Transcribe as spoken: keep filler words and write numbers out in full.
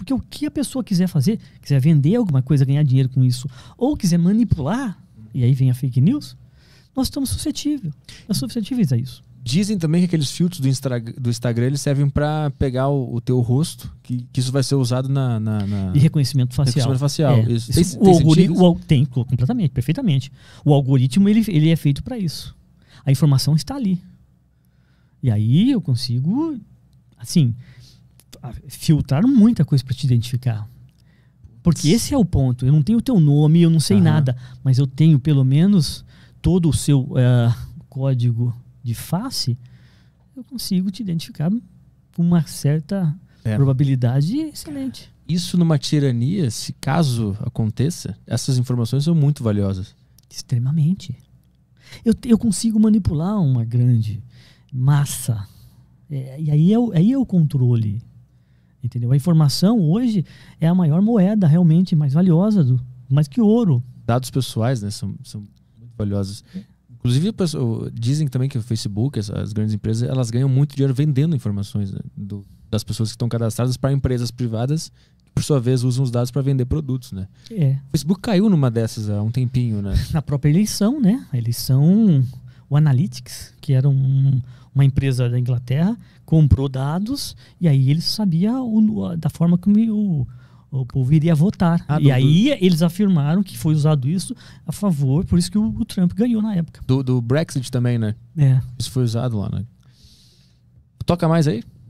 Porque o que a pessoa quiser fazer, quiser vender alguma coisa, ganhar dinheiro com isso, ou quiser manipular, e aí vem a fake news, nós estamos suscetíveis. Nós somos suscetíveis a isso. Dizem também que aqueles filtros do, Instra, do Instagram eles servem para pegar o, o teu rosto, que, que isso vai ser usado na... na, na... E reconhecimento facial. Reconhecimento facial. É. Isso. Isso, Tem, o tem, algoritmo, o, tem completamente, perfeitamente. O algoritmo ele, ele é feito para isso. A informação está ali. E aí eu consigo, assim, filtrar muita coisa para te identificar. Porque esse é o ponto. Eu não tenho o teu nome, eu não sei uhum. nada, mas eu tenho pelo menos todo o seu uh, código de face, eu consigo te identificar com uma certa é. probabilidade excelente. Isso numa tirania, se caso aconteça, essas informações são muito valiosas. Extremamente. Eu, eu consigo manipular uma grande massa. É, e aí é, o, aí é o controle. Entendeu? A informação hoje é a maior moeda realmente mais valiosa, do, mais que ouro. Dados pessoais, né, são, são muito valiosos. É. Inclusive, dizem também que o Facebook, as, as grandes empresas, elas ganham muito dinheiro vendendo informações, né, do, das pessoas que estão cadastradas para empresas privadas, que por sua vez usam os dados para vender produtos, né? É. O Facebook caiu numa dessas há um tempinho, né? Na própria eleição, né? A eleição, o Analytics, que era um, uma empresa da Inglaterra, comprou dados e aí eles sabiam o, da forma como o o povo iria votar. Ah, e do, aí do... eles afirmaram que foi usado isso a favor, por isso que o, o Trump ganhou na época. Do, do Brexit também, né? É. Isso foi usado lá, né? Toca mais aí?